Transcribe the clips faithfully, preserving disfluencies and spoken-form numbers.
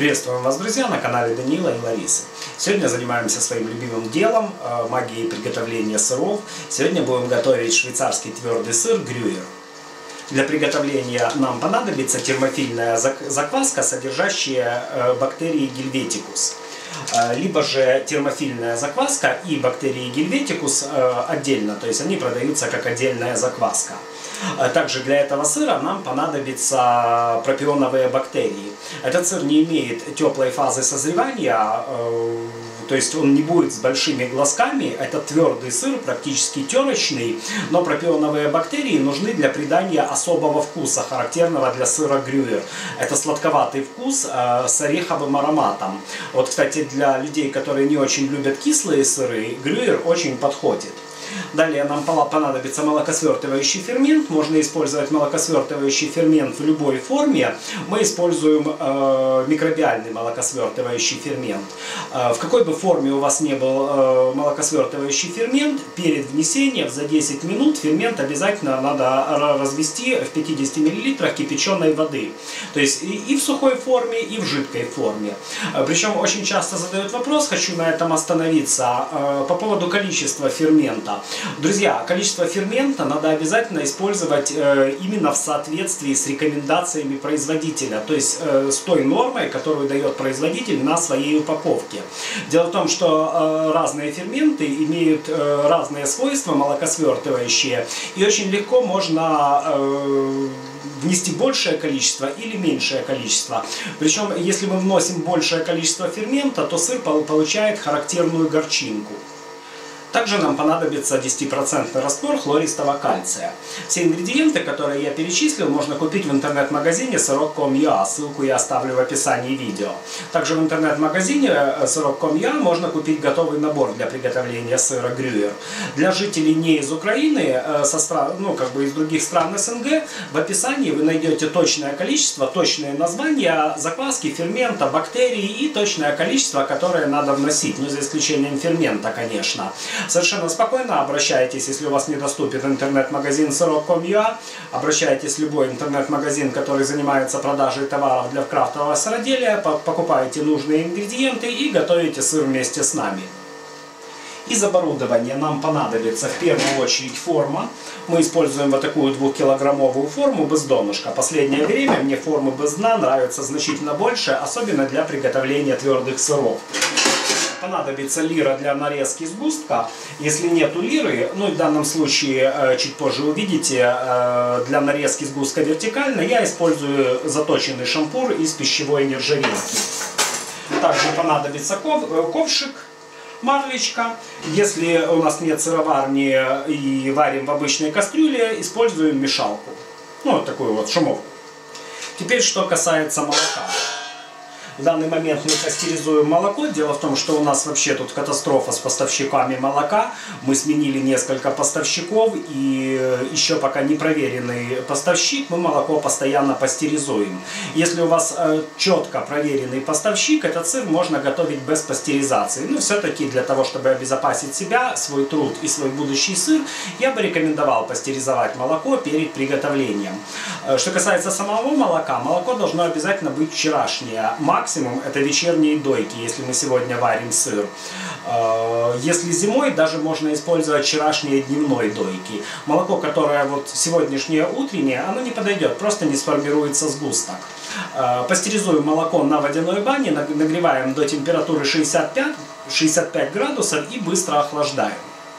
Приветствуем вас, друзья, на канале Даниила и Ларисы. Сегодня занимаемся своим любимым делом, магией приготовления сыров. Сегодня будем готовить швейцарский твердый сыр грюйер. Для приготовления нам понадобится термофильная закваска, содержащая бактерии гельветикус. Либо же термофильная закваска и бактерии гельветикус отдельно, то есть они продаются как отдельная закваска. Также для этого сыра нам понадобятся пропионовые бактерии. Этот сыр не имеет теплой фазы созревания, то есть он не будет с большими глазками. Это твердый сыр, практически терочный, но пропионовые бактерии нужны для придания особого вкуса, характерного для сыра грюйер. Это сладковатый вкус с ореховым ароматом. Вот, кстати, для людей, которые не очень любят кислые сыры, грюйер очень подходит. Далее нам понадобится молокосвертывающий фермент. Можно использовать молокосвертывающий фермент в любой форме. Мы используем э, микробиальный молокосвертывающий фермент. Э, в какой бы форме у вас не был э, молокосвертывающий фермент, перед внесением за десять минут фермент обязательно надо развести в пятидесяти миллилитрах кипяченой воды. То есть и, и в сухой форме, и в жидкой форме. Э, причем очень часто задают вопрос, хочу на этом остановиться, э, по поводу количества фермента. Друзья, количество фермента надо обязательно использовать э, именно в соответствии с рекомендациями производителя, то есть э, с той нормой, которую дает производитель на своей упаковке. Дело в том, что э, разные ферменты имеют э, разные свойства молокосвертывающие, и очень легко можно э, внести большее количество или меньшее количество. Причем, если мы вносим большее количество фермента, то сыр получает характерную горчинку. Также нам понадобится десятипроцентный раствор хлористого кальция. Все ингредиенты, которые я перечислил, можно купить в интернет-магазине сырок точка ком точка ю а. Ссылку я оставлю в описании видео. Также в интернет-магазине сырок точка ком точка ю а можно купить готовый набор для приготовления сыра грюйер. Для жителей не из Украины, со стран, ну, как бы из других стран эс эн гэ, в описании вы найдете точное количество, точные названия закваски, фермента, бактерий и точное количество, которое надо вносить, ну, за исключением фермента, конечно. Совершенно спокойно обращайтесь, если у вас недоступен интернет-магазин сырок точка ком точка ю а, обращайтесь в любой интернет-магазин, который занимается продажей товаров для крафтового сыроделия, покупайте нужные ингредиенты и готовите сыр вместе с нами. Из оборудования нам понадобится в первую очередь форма. Мы используем вот такую двухкилограммовую форму без донышка. Последнее время мне формы без дна нравятся значительно больше, особенно для приготовления твердых сыров. Понадобится лира для нарезки сгустка. Если нету лиры, ну и в данном случае чуть позже увидите, для нарезки сгустка вертикально я использую заточенный шампур из пищевой нержавейки. Также понадобится ковшик, марлечка. Если у нас нет сыроварни и варим в обычной кастрюле, используем мешалку. Ну вот такую вот шумовку. Теперь что касается молока. В данный момент мы пастеризуем молоко. Дело в том, что у нас вообще тут катастрофа с поставщиками молока. Мы сменили несколько поставщиков, и еще пока не проверенный поставщик, мы молоко постоянно пастеризуем. Если у вас четко проверенный поставщик, этот сыр можно готовить без пастеризации. Но все-таки для того, чтобы обезопасить себя, свой труд и свой будущий сыр, я бы рекомендовал пастеризовать молоко перед приготовлением. Что касается самого молока, молоко должно обязательно быть вчерашнее. Максимум это вечерние дойки, если мы сегодня варим сыр. Если зимой, даже можно использовать вчерашние дневной дойки. Молоко, которое вот сегодняшнее утреннее, оно не подойдет, просто не сформируется сгусток. Пастеризуем молоко на водяной бане, нагреваем до температуры шестьдесят пять градусов и быстро охлаждаем.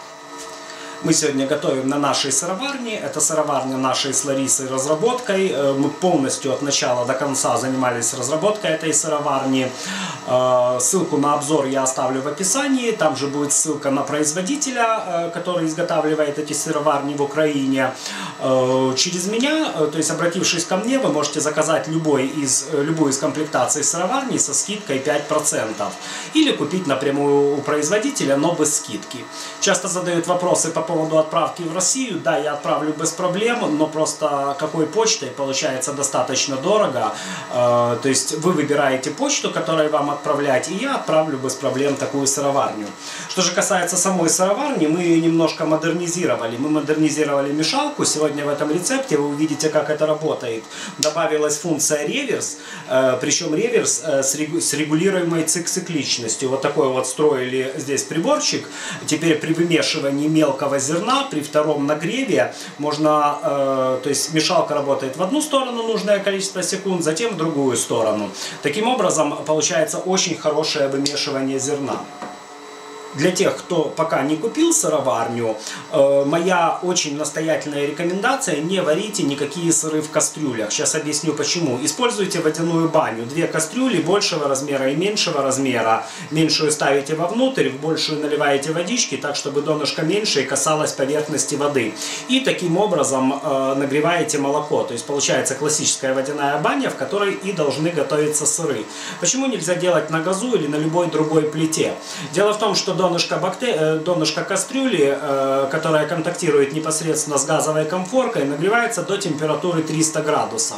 Мы сегодня готовим на нашей сыроварне. Это сыроварня нашей с Ларисой разработкой. Мы полностью от начала до конца занимались разработкой этой сыроварни. Ссылку на обзор я оставлю в описании. Там же будет ссылка на производителя, который изготавливает эти сыроварни в Украине. Через меня, то есть обратившись ко мне, вы можете заказать любой из, любую из комплектаций сыроварни со скидкой пять процентов. Или купить напрямую у производителя, но без скидки. Часто задают вопросы по поводу поводу отправки в Россию, да, я отправлю без проблем, но просто какой почтой получается достаточно дорого. Э, то есть вы выбираете почту, которую вам отправлять, и я отправлю без проблем такую сыроварню. Что же касается самой сыроварни, мы ее немножко модернизировали. Мы модернизировали мешалку. Сегодня в этом рецепте вы увидите, как это работает. Добавилась функция реверс, э, причем реверс э, с, регу с регулируемой цикличностью. Вот такой вот строили здесь приборчик. Теперь при вымешивании мелкого зерна, при втором нагреве, можно, э, то есть мешалка работает в одну сторону нужное количество секунд, затем в другую сторону. Таким образом, получается очень хорошее вымешивание зерна. Для тех, кто пока не купил сыроварню, э, моя очень настоятельная рекомендация: не варите никакие сыры в кастрюлях. Сейчас объясню почему. Используйте водяную баню. Две кастрюли большего размера и меньшего размера. Меньшую ставите вовнутрь, в большую наливаете водички, так чтобы донышко меньше и касалось поверхности воды. И таким образом э, нагреваете молоко. То есть получается классическая водяная баня, в которой и должны готовиться сыры. Почему нельзя делать на газу или на любой другой плите? Дело в том, что донышко, бактер... донышко кастрюли, э, которая контактирует непосредственно с газовой конфоркой, нагревается до температуры триста градусов.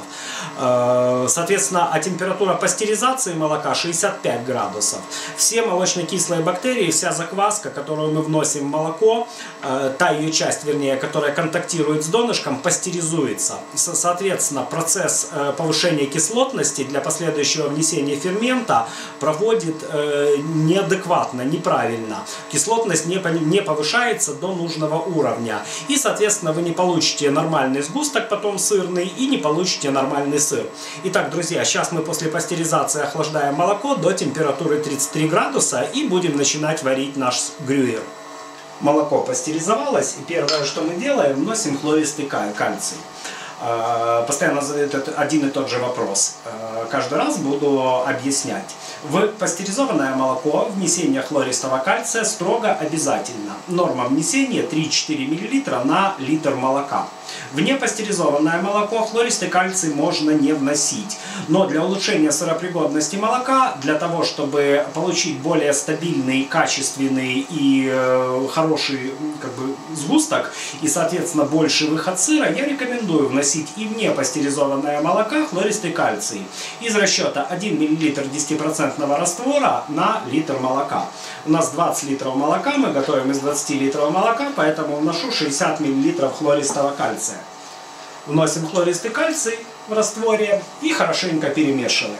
Э, соответственно, а температура пастеризации молока шестьдесят пять градусов. Все молочно-кислые бактерии, вся закваска, которую мы вносим в молоко, э, та ее часть, вернее, которая контактирует с донышком, пастеризуется. Соответственно, процесс э, повышения кислотности для последующего внесения фермента проводит э, неадекватно, неправильно. Кислотность не, не повышается до нужного уровня. И, соответственно, вы не получите нормальный сгусток потом сырный и не получите нормальный сыр. Итак, друзья, сейчас мы после пастеризации охлаждаем молоко до температуры тридцать три градуса и будем начинать варить наш грюйер. Молоко пастеризовалось, и первое, что мы делаем, вносим хлористый кальций. Постоянно задают один и тот же вопрос. Каждый раз буду объяснять. В пастеризованное молоко внесение хлористого кальция строго обязательно. Норма внесения три-четыре миллилитра на литр молока. В непастеризованное молоко хлористый кальций можно не вносить. Но для улучшения сыропригодности молока, для того, чтобы получить более стабильный, качественный и э, хороший как бы, сгусток и, соответственно, больший выход сыра, я рекомендую вносить и в непастеризованное молоко хлористый кальций. Из расчета один миллилитр десятипроцентного раствора на литр молока. У нас двадцать литров молока, мы готовим из двадцати литров молока, поэтому вношу шестьдесят миллилитров хлористого кальция. Вносим хлористый кальций в растворе и хорошенько перемешиваем.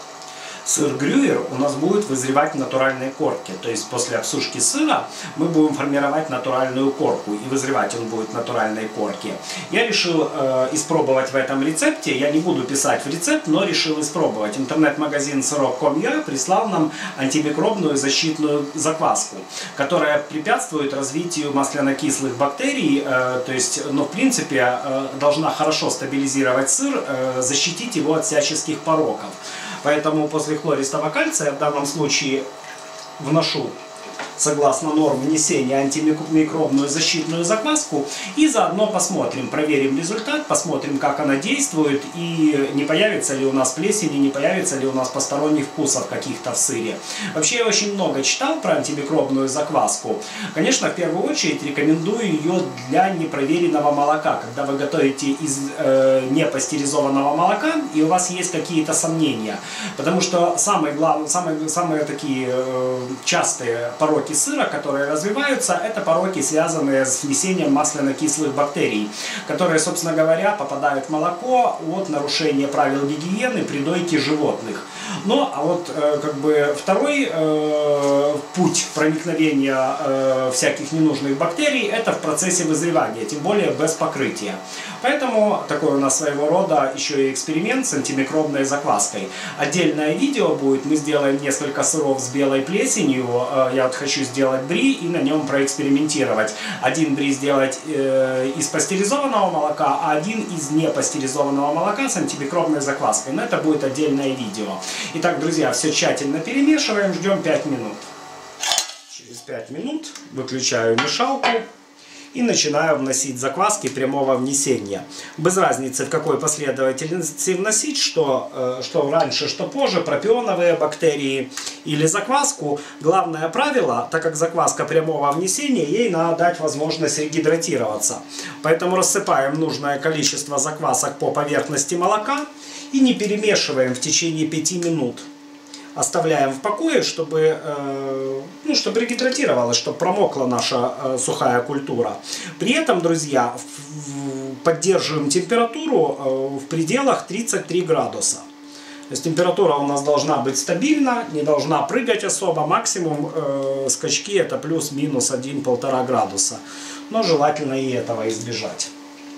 Сыр грюйер у нас будет вызревать в натуральной корке. То есть после обсушки сыра мы будем формировать натуральную корку. И вызревать он будет в натуральной корке. Я решил э, испробовать в этом рецепте. Я не буду писать в рецепт, но решил испробовать. Интернет-магазин сырок точка ком точка ю а прислал нам антимикробную защитную закваску, которая препятствует развитию масляно-кислых бактерий. Э, то есть, но в принципе э, должна хорошо стабилизировать сыр, э, защитить его от всяческих пороков. Поэтому после хлористого кальция в данном случае вношу, согласно норм внесения, антимикробную защитную закваску и заодно посмотрим, проверим результат, посмотрим, как она действует и не появится ли у нас плесени, не появится ли у нас посторонних вкусов каких-то в сыре. Вообще я очень много читал про антимикробную закваску. Конечно, в первую очередь рекомендую ее для непроверенного молока, когда вы готовите из э, непастеризованного молока и у вас есть какие-то сомнения. Потому что самые, главные, самые, самые такие э, частые пороки сыра, которые развиваются, это пороки, связанные с внесением масляно-кислых бактерий, которые, собственно говоря, попадают в молоко от нарушения правил гигиены при дойке животных. Ну, а вот э, как бы второй э, путь проникновения э, всяких ненужных бактерий — это в процессе вызревания, тем более без покрытия. Поэтому такой у нас своего рода еще и эксперимент с антимикробной закваской. Отдельное видео будет, мы сделаем несколько сыров с белой плесенью, э, я вот хочу сделать бри и на нем проэкспериментировать. Один бри сделать э, из пастеризованного молока, а один из непастеризованного молока с антимикробной закваской. Но это будет отдельное видео. Итак, друзья, все тщательно перемешиваем, ждем пять минут. Через пять минут выключаю мешалку и начинаю вносить закваски прямого внесения. Без разницы, в какой последовательности вносить, что, что раньше, что позже, пропионовые бактерии или закваску. Главное правило, так как закваска прямого внесения, ей надо дать возможность регидратироваться. Поэтому рассыпаем нужное количество заквасок по поверхности молока и не перемешиваем в течение пяти минут. Оставляем в покое, чтобы, э, ну, чтобы регидратировалась, чтобы промокла наша э, сухая культура. При этом, друзья, в, поддерживаем температуру э, в пределах тридцати трёх градусов. То есть температура у нас должна быть стабильна, не должна прыгать особо. Максимум э, скачки это плюс-минус один-полтора градуса. Но желательно и этого избежать.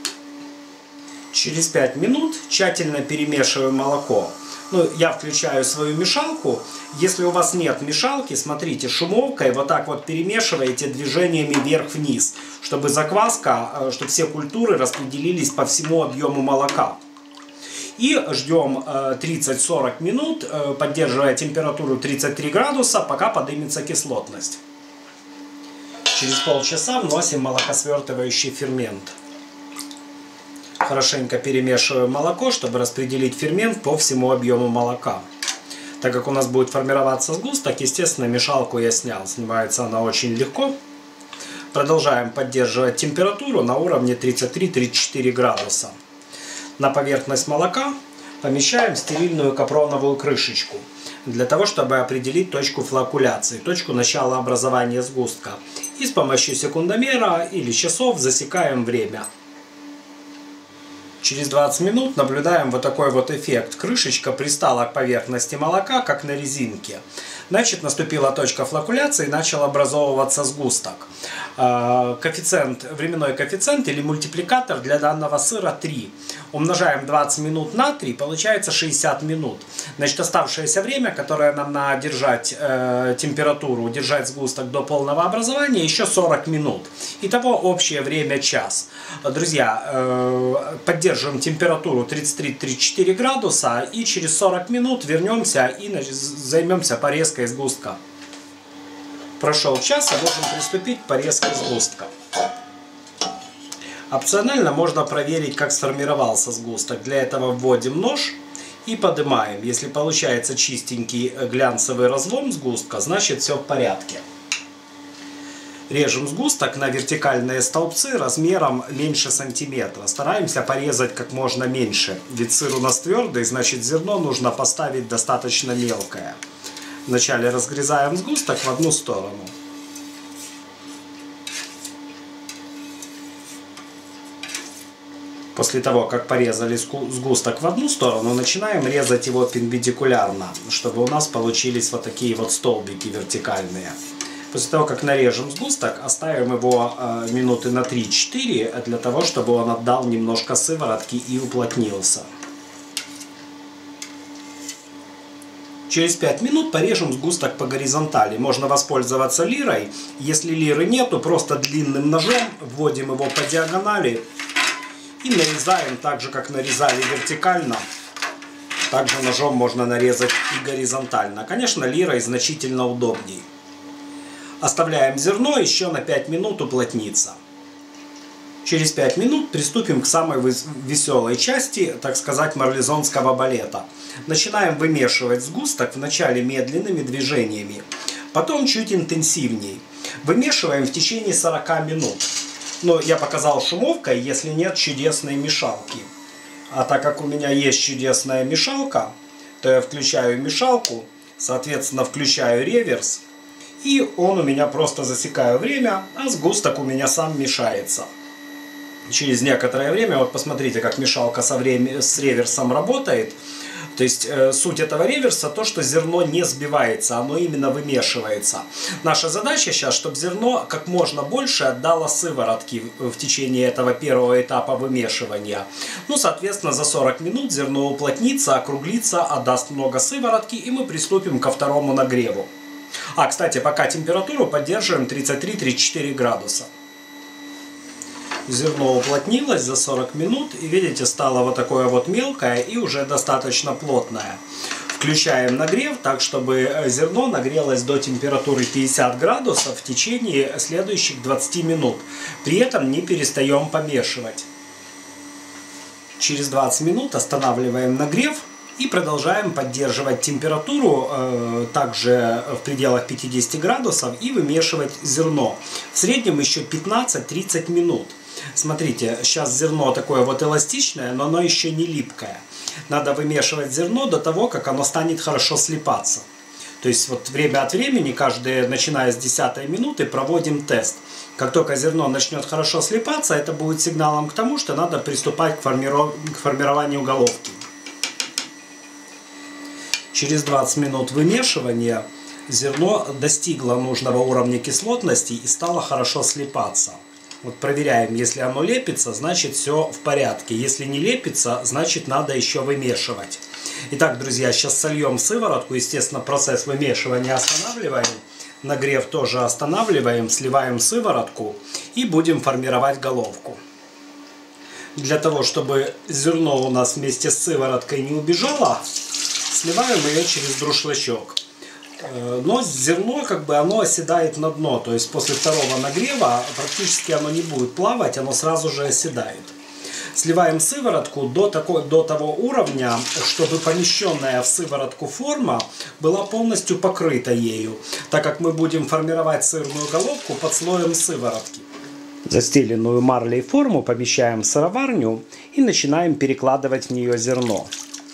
Через пять минут тщательно перемешиваем молоко. Ну, я включаю свою мешалку. Если у вас нет мешалки, смотрите, шумовкой вот так вот перемешиваете движениями вверх-вниз, чтобы закваска, чтобы все культуры распределились по всему объему молока. И ждем тридцать-сорок минут, поддерживая температуру тридцать три градуса, пока поднимется кислотность. Через полчаса вносим молокосвертывающий фермент. Хорошенько перемешиваем молоко, чтобы распределить фермент по всему объему молока. Так как у нас будет формироваться сгусток, естественно, мешалку я снял. Снимается она очень легко. Продолжаем поддерживать температуру на уровне тридцать три — тридцать четыре градуса. На поверхность молока помещаем стерильную капроновую крышечку, для того, чтобы определить точку флокуляции, точку начала образования сгустка. И с помощью секундомера или часов засекаем время. Через двадцать минут наблюдаем вот такой вот эффект. Крышечка пристала к поверхности молока, как на резинке. Значит, наступила точка флокуляции, начал образовываться сгусток. Коэффициент, временной коэффициент или мультипликатор для данного сыра три. Умножаем двадцать минут на три, получается шестьдесят минут. Значит, оставшееся время, которое нам надо держать э, температуру, держать сгусток до полного образования, еще сорок минут. Итого общее время час. Друзья, э, поддерживаем температуру тридцать три — тридцать четыре градуса и через сорок минут вернемся и займемся порезкой сгустка. Прошел час, и можем приступить к порезке сгустка. Опционально можно проверить, как сформировался сгусток. Для этого вводим нож и поднимаем. Если получается чистенький глянцевый разлом сгустка, значит все в порядке. Режем сгусток на вертикальные столбцы размером меньше сантиметра. Стараемся порезать как можно меньше. Ведь сыр у нас твердый, значит зерно нужно поставить достаточно мелкое. Вначале разгрызаем сгусток в одну сторону. После того, как порезали сгусток в одну сторону, начинаем резать его перпендикулярно, чтобы у нас получились вот такие вот столбики вертикальные. После того, как нарежем сгусток, оставим его э, минуты на три-четыре, для того, чтобы он отдал немножко сыворотки и уплотнился. Через пять минут порежем сгусток по горизонтали. Можно воспользоваться лирой. Если лиры нету, просто длинным ножом вводим его по диагонали и нарезаем так же, как нарезали вертикально. Также ножом можно нарезать и горизонтально. Конечно, лирой значительно удобней. Оставляем зерно еще на пять минут уплотниться. Через пять минут приступим к самой веселой части, так сказать, марлезонского балета. Начинаем вымешивать сгусток вначале медленными движениями, потом чуть интенсивнее. Вымешиваем в течение сорока минут. Но я показал шумовкой, если нет чудесной мешалки. А так как у меня есть чудесная мешалка, то я включаю мешалку, соответственно включаю реверс, и он у меня просто засекаю время, а сгусток у меня сам мешается. Через некоторое время, вот посмотрите, как мешалка со время, с реверсом работает. То есть э, суть этого реверса то, что зерно не сбивается, оно именно вымешивается. Наша задача сейчас, чтобы зерно как можно больше отдало сыворотки в течение этого первого этапа вымешивания. Ну, соответственно, за сорок минут зерно уплотнится, округлится, отдаст много сыворотки, и мы приступим ко второму нагреву. А, кстати, пока температуру поддерживаем тридцать три — тридцать четыре градуса. Зерно уплотнилось за сорок минут, и видите, стало вот такое вот мелкое и уже достаточно плотное. В Включаем нагрев так, чтобы зерно нагрелось до температуры пятьдесят градусов в течение следующих двадцати минут. При этом не перестаем помешивать. Через двадцать минут останавливаем нагрев и продолжаем поддерживать температуру э, также в пределах пятидесяти градусов и вымешивать зерно. В среднем еще пятнадцать-тридцать минут. Смотрите, сейчас зерно такое вот эластичное, но оно еще не липкое. Надо вымешивать зерно до того, как оно станет хорошо слипаться. То есть вот время от времени, каждые, начиная с десятой минуты, проводим тест. Как только зерно начнет хорошо слипаться, это будет сигналом к тому, что надо приступать к, формиров... к формированию головки. Через двадцать минут вымешивания зерно достигло нужного уровня кислотности и стало хорошо слипаться. Вот проверяем, если оно лепится, значит все в порядке. Если не лепится, значит надо еще вымешивать. Итак, друзья, сейчас сольем сыворотку. Естественно, процесс вымешивания останавливаем. Нагрев тоже останавливаем. Сливаем сыворотку и будем формировать головку. Для того, чтобы зерно у нас вместе с сывороткой не убежало, сливаем ее через друшлачок. Но зерно, как бы, оно оседает на дно. То есть после второго нагрева практически оно не будет плавать, оно сразу же оседает. Сливаем сыворотку до, такой, до того уровня, чтобы помещенная в сыворотку форма была полностью покрыта ею, так как мы будем формировать сырную головку под слоем сыворотки. Застеленную марлей форму помещаем в сыроварню и начинаем перекладывать в нее зерно.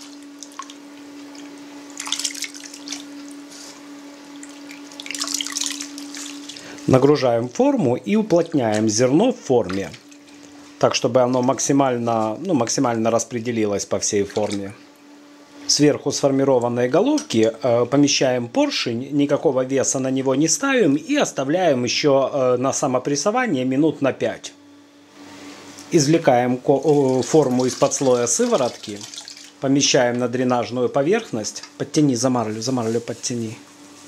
Нагружаем форму и уплотняем зерно в форме, так чтобы оно максимально, ну, максимально распределилось по всей форме. Сверху сформированной головки э, помещаем поршень, никакого веса на него не ставим и оставляем еще э, на самопрессование минут на пять. Извлекаем форму из-под слоя сыворотки, помещаем на дренажную поверхность. Подтяни за марлю, за марлю подтяни.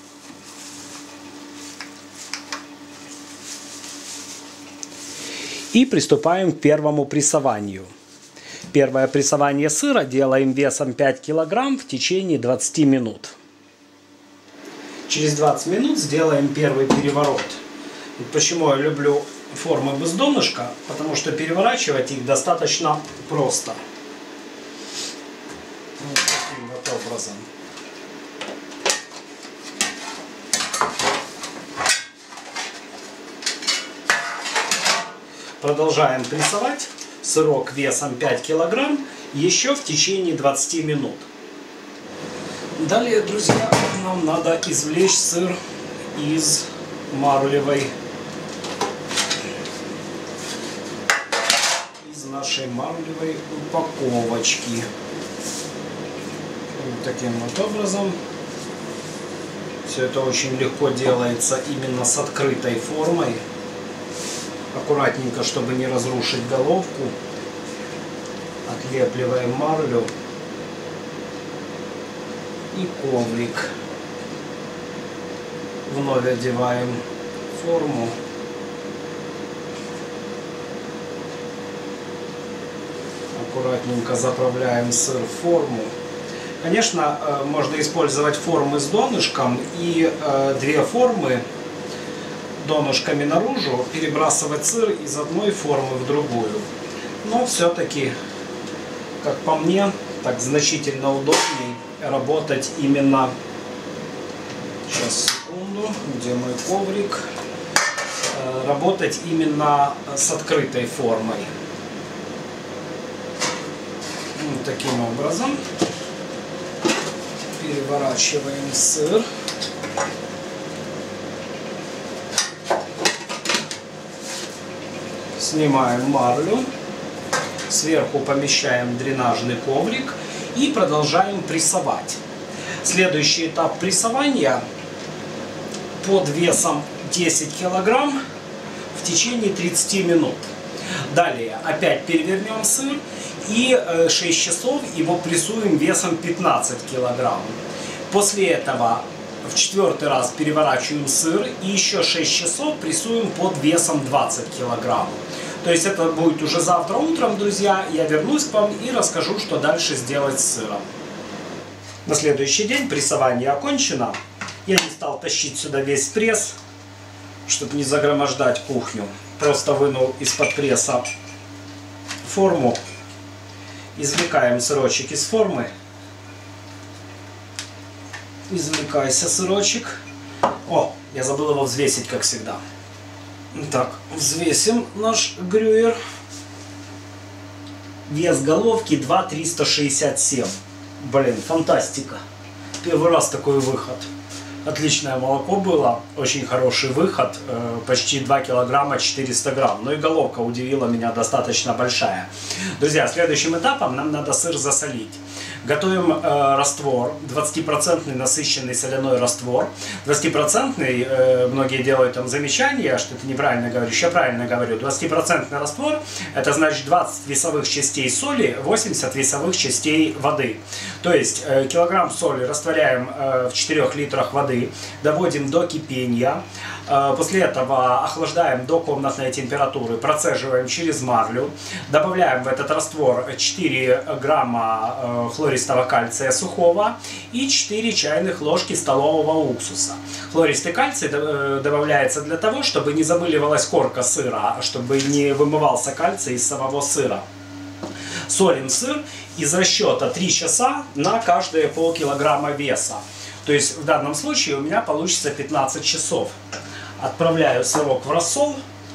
И приступаем к первому прессованию. Первое прессование сыра делаем весом пять килограмм в течение двадцати минут. Через двадцать минут сделаем первый переворот. Почему я люблю формы без донышка? Потому что переворачивать их достаточно просто. Вот таким вот образом. Продолжаем прессовать сырок весом пять килограмм еще в течение двадцати минут. Далее, друзья, нам надо извлечь сыр из марлевой, из нашей марлевой упаковочки. Вот таким вот образом. Все это очень легко делается именно с открытой формой. Аккуратненько, чтобы не разрушить головку, отлепливаем марлю и коврик. Вновь одеваем форму. Аккуратненько заправляем сыр в форму. Конечно, можно использовать формы с донышком и две формы донышками наружу, перебрасывать сыр из одной формы в другую. Но все-таки, как по мне, так значительно удобнее работать именно... Сейчас, секунду, где мой коврик? Работать именно с открытой формой. Вот таким образом. Переворачиваем сыр. Снимаем марлю, сверху помещаем дренажный коврик и продолжаем прессовать. Следующий этап прессования под весом десять килограмм в течение тридцати минут. Далее опять перевернем сыр и шесть часов его прессуем весом пятнадцать килограмм. После этого в четвертый раз переворачиваем сыр и еще шесть часов прессуем под весом двадцать килограмм. То есть это будет уже завтра утром, друзья. Я вернусь к вам и расскажу, что дальше сделать с сыром. На следующий день прессование окончено. Я не стал тащить сюда весь пресс, чтобы не загромождать кухню. Просто вынул из-под пресса форму. Извлекаем сырочек из формы. Извлекайся, сырочек. О, я забыл его взвесить, как всегда. Так, взвесим наш грюйер. Вес головки два триста шестьдесят семь. Блин, фантастика. Первый раз такой выход. Отличное молоко было, очень хороший выход, почти два килограмма четыреста грамм. Ну и головка удивила меня, достаточно большая. Друзья, следующим этапом нам надо сыр засолить. Готовим э, раствор, двадцатипроцентный насыщенный соляной раствор. двадцатипроцентный, э, многие делают там замечания, что ты неправильно говоришь, я правильно говорю. двадцатипроцентный раствор, это значит двадцать весовых частей соли, восемьдесят весовых частей воды. То есть э, килограмм соли растворяем э, в четырёх литрах воды, доводим до кипения. Э, после этого охлаждаем до комнатной температуры, процеживаем через марлю. Добавляем в этот раствор четыре грамма э, хлористого кальция сухого и четыре чайных ложки столового уксуса. Хлористый кальций добавляется для того, чтобы не замыливалась корка сыра, чтобы не вымывался кальций из самого сыра. Солим сыр из расчета три часа на каждые полкилограмма веса. То есть в данном случае у меня получится пятнадцать часов. Отправляю сырок в рассол.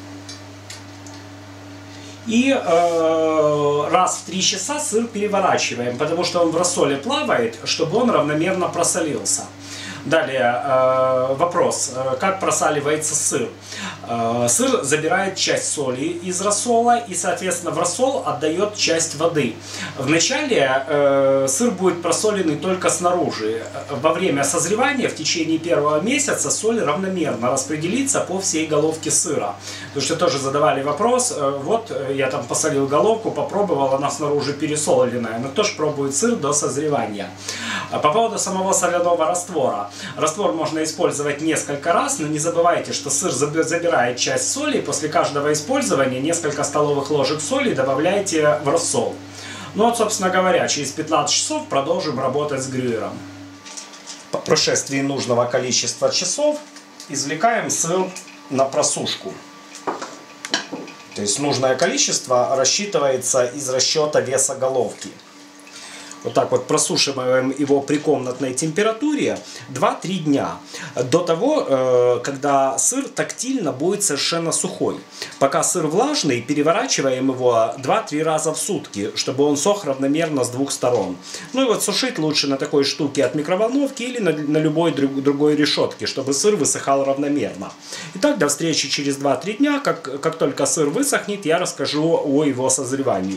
И э, раз в три часа сыр переворачиваем, потому что он в рассоле плавает, чтобы он равномерно просолился. Далее э, вопрос, э, как просаливается сыр. Э, сыр забирает часть соли из рассола и, соответственно, в рассол отдает часть воды. Вначале э, сыр будет просоленный только снаружи. Во время созревания в течение первого месяца соль равномерно распределится по всей головке сыра. Потому что тоже задавали вопрос, э, вот я там посолил головку, попробовал, она снаружи пересоленная. Но кто же пробует сыр до созревания? По поводу самого соляного раствора. Раствор можно использовать несколько раз, но не забывайте, что сыр забирает часть соли, и после каждого использования несколько столовых ложек соли добавляйте в рассол. Ну вот, собственно говоря, через пятнадцать часов продолжим работать с грюйером. По прошествии нужного количества часов извлекаем сыр на просушку. То есть нужное количество рассчитывается из расчета веса головки. Вот так вот просушиваем его при комнатной температуре два-три дня. До того, когда сыр тактильно будет совершенно сухой. Пока сыр влажный, переворачиваем его два-три раза в сутки, чтобы он сох равномерно с двух сторон. Ну и вот сушить лучше на такой штуке от микроволновки или на, на любой друг, другой решетке, чтобы сыр высыхал равномерно. Итак, до встречи через два-три дня. Как, как только сыр высохнет, я расскажу о его созревании.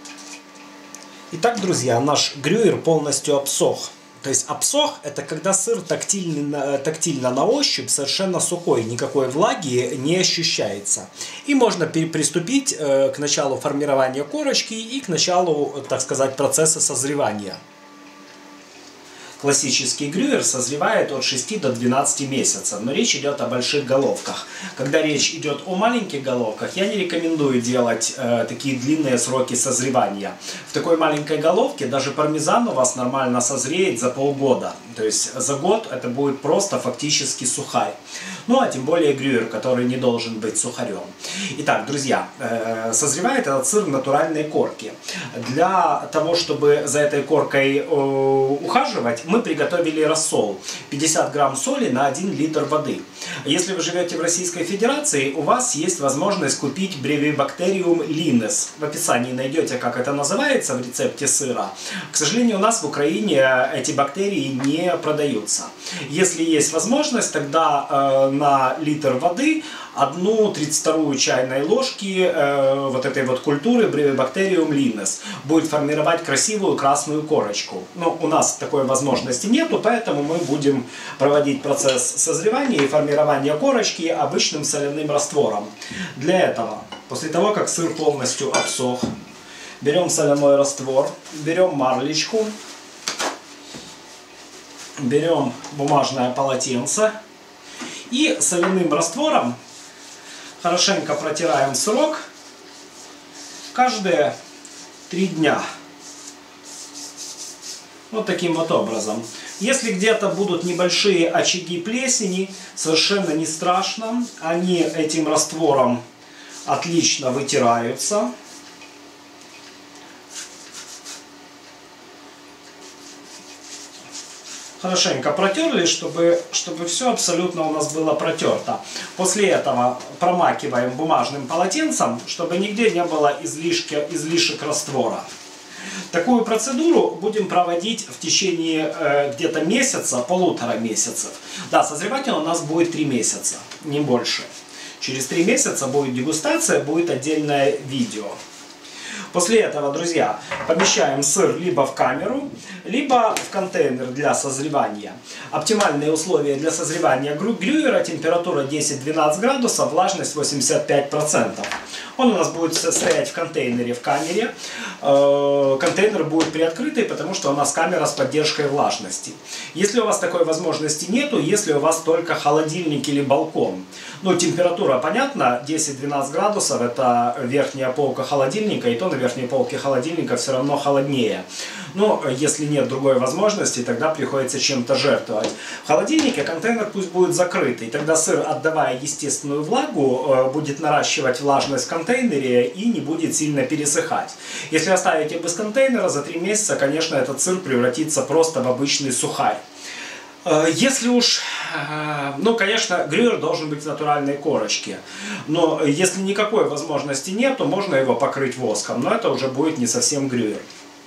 Итак, друзья, наш грюйер полностью обсох. То есть обсох – это когда сыр тактильно, тактильно на ощупь совершенно сухой, никакой влаги не ощущается. И можно приступить к началу формирования корочки и к началу, так сказать, процесса созревания. Классический грюйер созревает от шести до двенадцати месяцев, но речь идет о больших головках. Когда речь идет о маленьких головках, я не рекомендую делать э, такие длинные сроки созревания. В такой маленькой головке даже пармезан у вас нормально созреет за полгода. То есть за год это будет просто фактически сухарь. Ну а тем более грюйер, который не должен быть сухарем. Итак, друзья, э, созревает этот сыр в натуральной корке. Для того, чтобы за этой коркой э, ухаживать, мы приготовили рассол. пятьдесят грамм соли на один литр воды. Если вы живете в Российской Федерации, у вас есть возможность купить Brevibacterium linis. В описании найдете, как это называется в рецепте сыра. К сожалению, у нас в Украине эти бактерии не продаются. Если есть возможность, тогда э, на литр воды одну тридцать вторую чайной ложки э, вот этой вот культуры Brevibacterium linis будет формировать красивую красную корочку. Но у нас такой возможности нету, поэтому мы будем проводить процесс созревания и формирования корочки обычным соляным раствором. Для этого, после того, как сыр полностью обсох, берем соляной раствор, берем марлечку, берем бумажное полотенце и соляным раствором хорошенько протираем сырок каждые три дня. Вот таким вот образом. Если где-то будут небольшие очаги плесени, совершенно не страшно. Они этим раствором отлично вытираются. Хорошенько протерли, чтобы, чтобы все абсолютно у нас было протерто. После этого промакиваем бумажным полотенцем, чтобы нигде не было излишки, излишек раствора. Такую процедуру будем проводить в течение э, где-то месяца, полутора месяцев. Да, созревать он у нас будет три месяца, не больше. Через три месяца будет дегустация, будет отдельное видео. После этого, друзья, помещаем сыр либо в камеру, либо в контейнер для созревания. Оптимальные условия для созревания грюйера: температура десять-двенадцать градусов, влажность восемьдесят пять процентов. Он у нас будет стоять в контейнере в камере. Контейнер будет приоткрытый, потому что у нас камера с поддержкой влажности. Если у вас такой возможности нету, если у вас только холодильник или балкон. Ну, температура, понятно, десять-двенадцать градусов, это верхняя полка холодильника, и то на верхней полке холодильника все равно холоднее. Но если нет другой возможности, тогда приходится чем-то жертвовать. В холодильнике контейнер пусть будет закрытый, тогда сыр, отдавая естественную влагу, будет наращивать влажность в контейнере и не будет сильно пересыхать. Если оставите без контейнера, за три месяца, конечно, этот сыр превратится просто в обычный сухарь. Если уж, ну, конечно, грюйер должен быть в натуральной корочке, но если никакой возможности нет, то можно его покрыть воском, но это уже будет не совсем грюйер.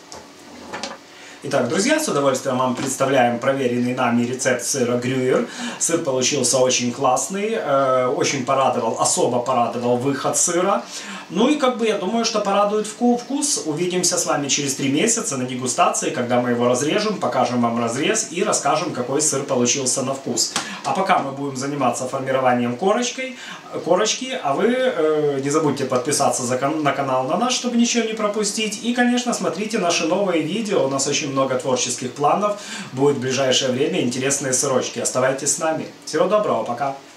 Итак, друзья, с удовольствием вам представляем проверенный нами рецепт сыра грюйер. Сыр получился очень классный, очень порадовал, особо порадовал выход сыра. Ну и как бы я думаю, что порадует вкус. Увидимся с вами через три месяца на дегустации, когда мы его разрежем, покажем вам разрез и расскажем, какой сыр получился на вкус. А пока мы будем заниматься формированием корочкой, корочки, а вы э, не забудьте подписаться за, на канал на наш, чтобы ничего не пропустить. И, конечно, смотрите наши новые видео, у нас очень много творческих планов, будет в ближайшее время интересные сырочки. Оставайтесь с нами. Всего доброго, пока!